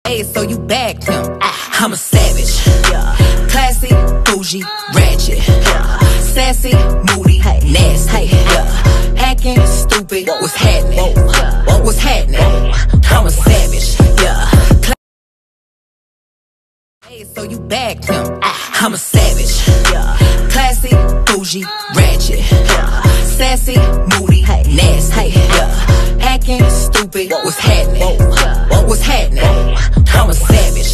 Hey, so you back? I'm a savage. Classy, bougie, ratchet. Sassy, moody, nasty. Acting stupid. What's happening? What's happening? I'm a savage. Hey, so you back? I'm a savage. Classy, bougie, ratchet. Sassy, moody, nasty. Acting stupid. What's happening? What's happening? I'm a savage.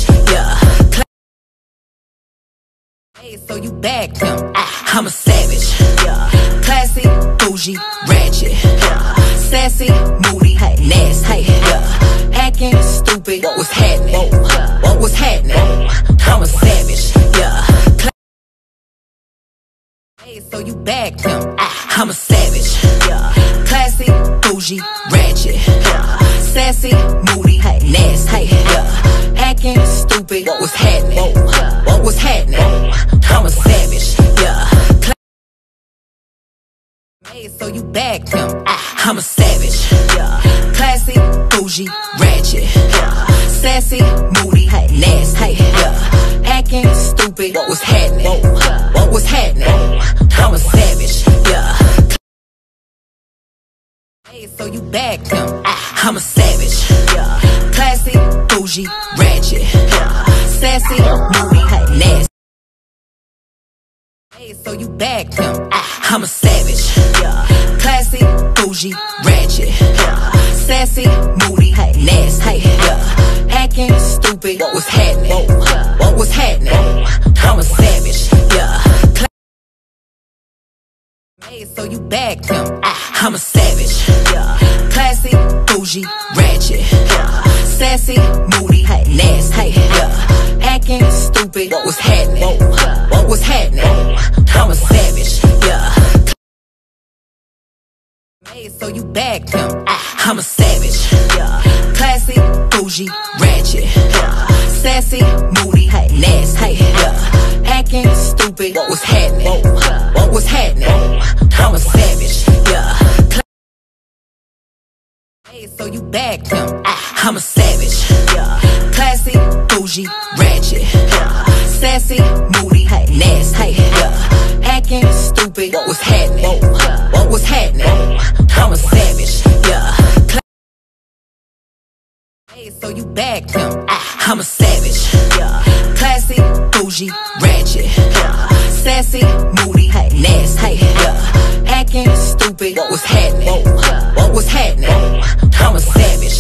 Hey, so you back? I'm a savage. Classy, bougie, ratchet. Sassy, moody, nasty. Acting stupid. What's happening? What's happening? I'm a savage. Hey, so you back? I'm a savage. Classy, bougie, ratchet. Sassy, moody, nasty. Acting stupid. What's happening? What's happening? I'm a savage. Hey, so you back? I'm a savage. Classy, bougie, ratchet. Sassy, moody, nasty. Acting stupid. What's happening? What's happening? I'm a savage. Hey, so you back? I'm a savage. Classy, bougie, ratchet. Sassy, moody, nasty. Hey, so you back? I'm a savage. Classy, bougie, ratchet. Sassy, moody, nasty. Acting stupid. What's happening? What's happening? I'm a savage. Hey, so you back? I'm a savage. Classy, bougie, ratchet. Sassy, moody, nasty. Acting stupid. What's happening? What's happening? I'm a savage. Hey, so you back? I'm a savage. Classy, bougie, ratchet. Sassy, moody, nasty. Acting stupid. What's happening? What's happening? I'm a savage. Hey, so you back? I'm a savage. Classy, bougie, ratchet. Sassy, moody, nasty. Acting stupid. What's happening? What's happening? I'm a savage. Hey, so you back? I'm a savage. Classy, bougie, ratchet. Sassy, moody, nasty. Acting stupid. What's happening? What's happening? I'm a savage.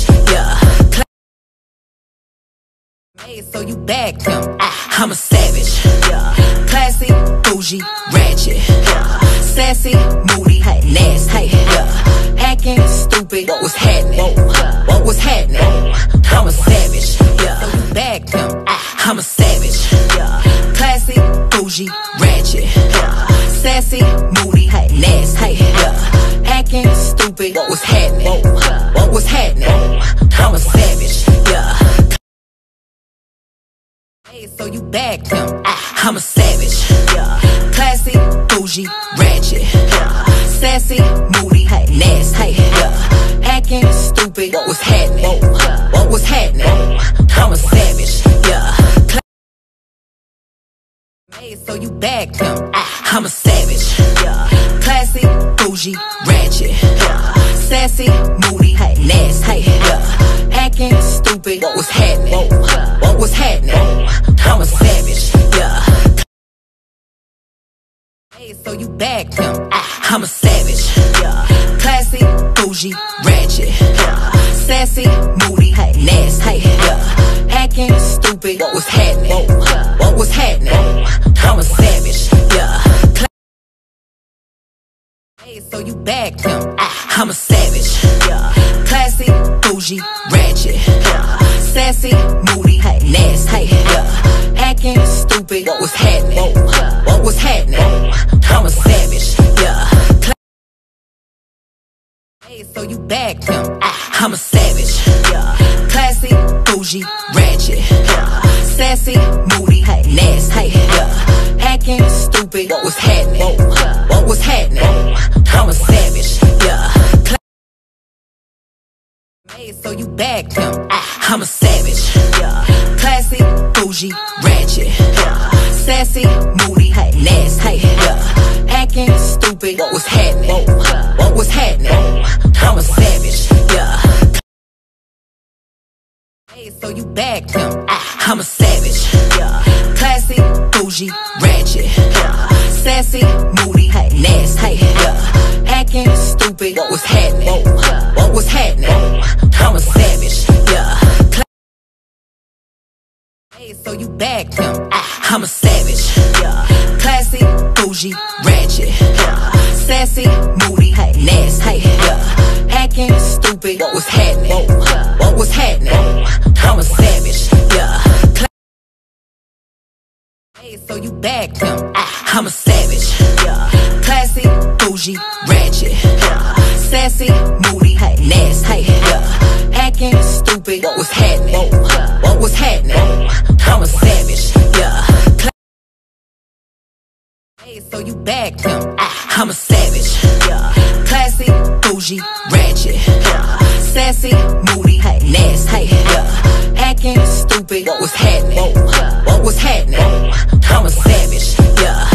Hey, so you back? I'm a savage. Classy, bougie, ratchet. Sassy, moody, nasty. Acting stupid. What's happening? What's happening? I'm a savage. So you back? I'm a savage. Classy, bougie, ratchet. Sassy, moody, nasty. Acting stupid. What's happening? What's happening? I'm a savage. Hey, so you back? I'm a savage. Classy, bougie, ratchet. Sassy, moody, nasty. Acting stupid. What's happening? What's happening? I'm a savage. Hey, so you back? I'm a savage. Classy, bougie, ratchet. Sassy, moody, nasty. Acting stupid. What's happening? What's happening? I'm a savage. Hey, so you back? I'm a savage. Classy, bougie, ratchet. Sassy, moody, nasty. Acting stupid. What's happening? What's happening? I'm a savage. Hey, so you back? I'm a savage. Classy, bougie, ratchet. Sassy, moody, nasty. Acting stupid. What's happening? What's happening? I'm a savage. Hey, so you back? I'm a savage. Classy, bougie, ratchet. Sassy, moody, nasty. Acting stupid. What's happening? What's happening? I'm a savage. Hey, so you back? I'm a savage. stupid. What's happening? What's happening? I'm a savage, yeah. Hey, so you back now? I'm a savage, yeah. Classy, bougie, ratchet, yeah. Sassy, moody, nasty, yeah. Acting stupid. What's happening? What's happening? I'm a savage, yeah. Hey, so you back now? I'm a savage, yeah. Classy, bougie, ratchet, yeah. Sassy, moody, nasty, yeah. Acting stupid. What's happening? What's happening? I'm a savage, yeah. Hey, so you back now? I'm a savage, yeah. Classy, bougie, ratchet, yeah. Sassy, moody, nasty, yeah. Acting stupid. What's happening? What's happening? I'm a savage, yeah. Hey, so you back now? I'm a savage, yeah. Classy, bougie, ratchet, yeah. Sassy, moody, nasty, yeah. Acting stupid. What's happening? What's happening? I'm a savage, yeah.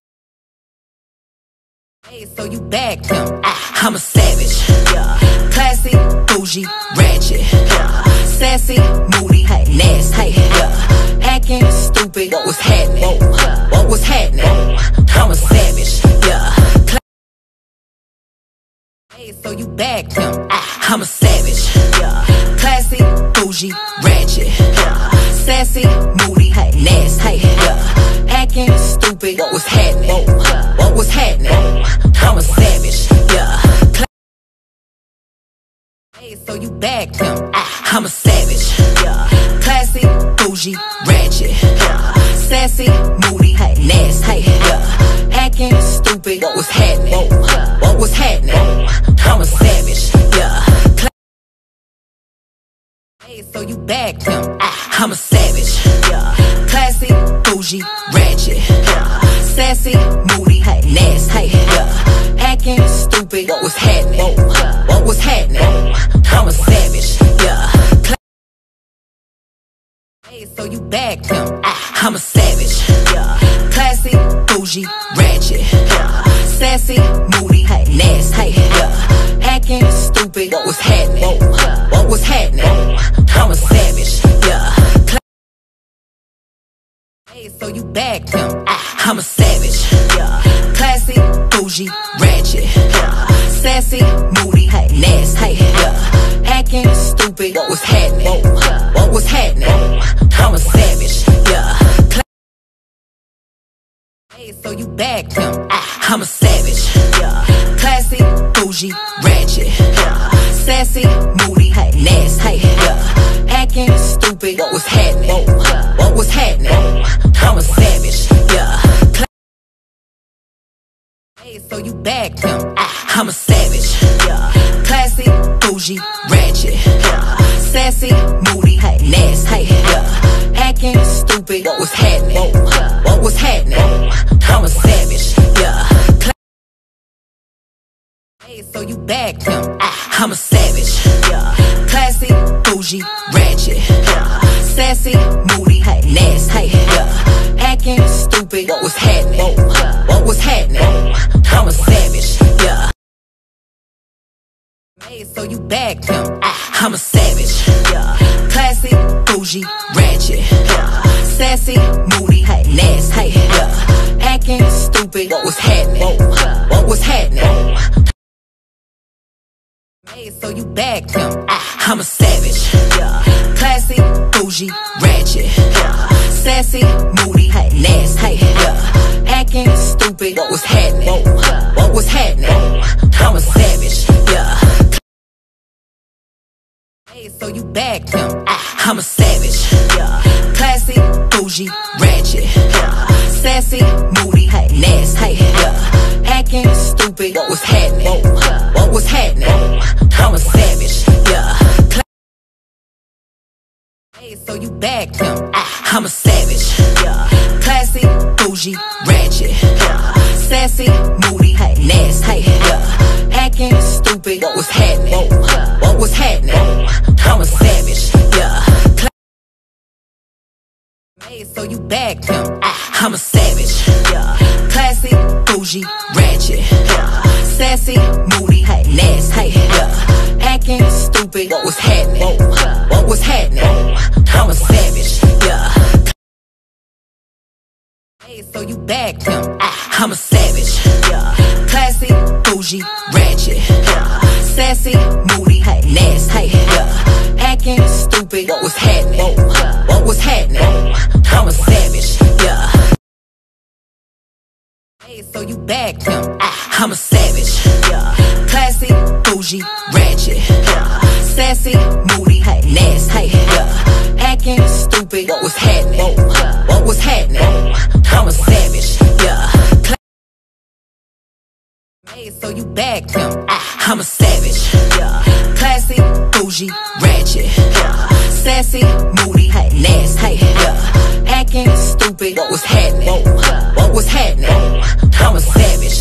Hey, so you back now? I'm a savage, yeah. Classy, bougie, ratchet, yeah. Sassy, moody, nasty, yeah. Acting stupid. What's happening? What's happening? I'm a savage, yeah. Hey, so you back now? I'm a savage, yeah. Classy, bougie, ratchet, yeah. Sassy, moody, nasty, yeah. Acting stupid. What's happening? What's happening? I'm a savage, yeah. Hey, so you back now? I'm a savage, yeah. Classy, bougie, ratchet, yeah. Sassy, moody, nasty, yeah. Acting stupid. What's happening? What's happening? I'm a savage, yeah. Hey, so you back now? I'm a savage, yeah. Classy, bougie, ratchet, yeah. Sassy, moody, nasty, yeah. Acting stupid. What's happening? What's happening? I'm a savage, yeah. Hey, so you back now? I'm a savage, yeah. Classy, bougie, ratchet, yeah. Sassy, moody, nasty, yeah. Acting stupid. What's happening? What's happening? I'm a savage, yeah. Hey, so you back now? I'm a savage, yeah. Classy, bougie, ratchet, yeah. Sassy, moody, nasty, yeah. Acting stupid. What's happening? What's happening? I'm a savage, yeah. Hey, so you back now? I'm a savage, yeah. Classy, bougie, ratchet, yeah. Sassy, moody, nasty, yeah. Acting stupid. What's happening? What's happening? I'm a savage, yeah. Hey, so you back now? I'm a savage, yeah. Classy, bougie, ratchet, yeah. Sassy, moody, nasty, yeah. Acting stupid. What's happening? What's happening? I'm a savage, yeah. Hey, so you back now? I'm a savage, yeah. Classy, bougie, ratchet, yeah. Sassy, moody, nasty, yeah. Acting stupid. What's happening? What's happening? I'm a savage, yeah. Hey, so you back now? I'm a savage, yeah. Classy, bougie, ratchet, yeah. Sassy, moody, nasty, yeah. Acting stupid. What's happening? What's happening? Hey, so you back now? I'm a savage, yeah. Classy, bougie, ratchet, yeah. Sassy, moody, nasty, yeah. Acting stupid. What's happening? What's happening? I'm a savage, yeah. Hey, so you back now? I'm a savage, yeah. Classy, bougie, ratchet, yeah. Sassy, moody, nasty, yeah. Acting stupid. What's happening? What's happening? I'm a savage, yeah. Hey, so you back now? I'm a savage, yeah. Classy, bougie, ratchet, yeah. Sassy, moody, nasty, yeah. Acting stupid. What's happening? What's happening? I'm a savage, yeah. Hey, so you back, pimp. I'm a savage. Classy, bougie, ratchet. Sassy, moody, nasty. Acting stupid, what's happening? What's happening? I'm a savage. Hey, so you back, pimp. I'm a savage. Classy, bougie, ratchet. Sassy, moody, nasty. Acting stupid, what's happening? What's happening? I'm a savage. Hey, so you back, pimp. I'm a savage. Classy, bougie, ratchet. Sassy, moody, nasty. Acting stupid, what's happening? What's happening? I'm a savage. Hey, so you back, pimp. I'm a savage. Classy, bougie, ratchet. Sassy, moody, nasty. Acting stupid, what's happening? What's happening? I'm a savage.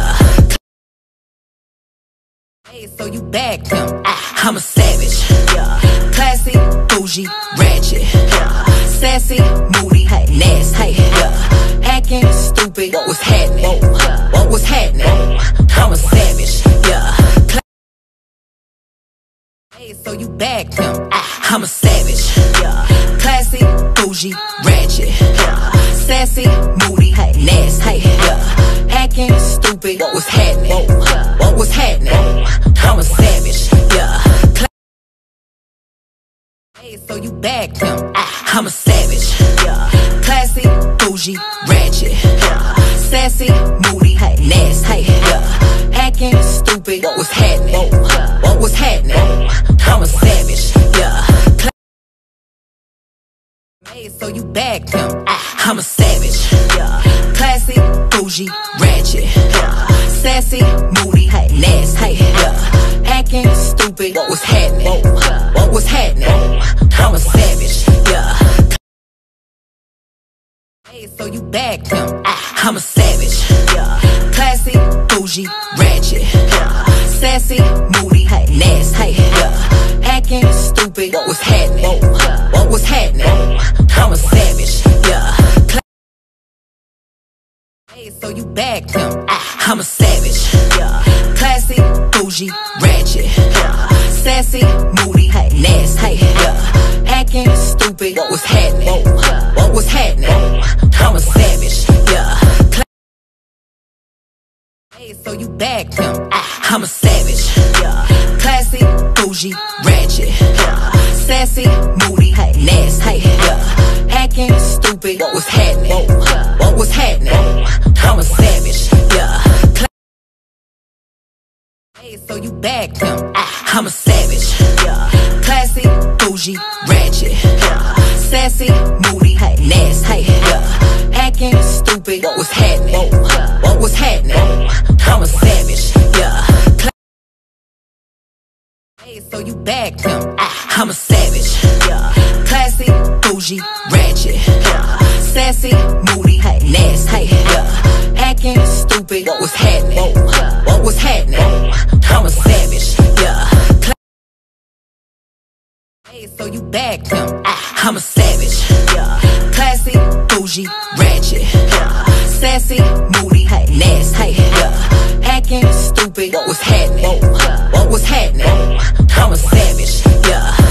Hey, so you back, pimp. I'm a savage. Classy, bougie, ratchet. Sassy, moody, nasty. Acting stupid, what's happening? What's happening? I'm a savage. Hey, so you back, pimp. I'm a savage. Classy, bougie, ratchet. Sassy, moody, nasty. Acting stupid, what's happening? What's happening? I'm a savage. Hey, so you back, pimp. I'm a savage. Classy, bougie, ratchet. Sassy, moody, nasty. Acting stupid, what's happening? What's happening? I'm a savage. Hey, so you back, pimp. I'm a savage. Classy, bougie, ratchet. Sassy, moody, nasty. Acting stupid, what's happening? What's happening? I'm a savage. Hey, so you back, pimp. I'm a savage. Classy, bougie, ratchet. Sassy, moody, nasty. Acting stupid, what's happening? What's happening? I'm a savage. Hey, so you back, pimp. I'm a savage. Classy, bougie, ratchet. Sassy, moody, nasty. Acting stupid, what's happening? What's happening? I'm a savage. Hey, so you back, pimp. I'm a savage. Classy, bougie, ratchet. Sassy, moody, nasty. Acting stupid, what's happening? What's happening? I'm a savage. Hey, so you back, pimp. I'm a savage. Classy, bougie, ratchet. Sassy, moody, nasty. Acting stupid, what's happening? What's happening? I'm a savage. Hey, so you back, pimp. I'm a savage. Classy, bougie, ratchet. Sassy, moody, nasty. Acting stupid, what's happening? What's happening? I'm a savage. Hey, so you back, pimp. I'm a savage. Classy, bougie, ratchet. Sassy, moody, nasty. Acting stupid, what's happening? What's happening? I'm a savage.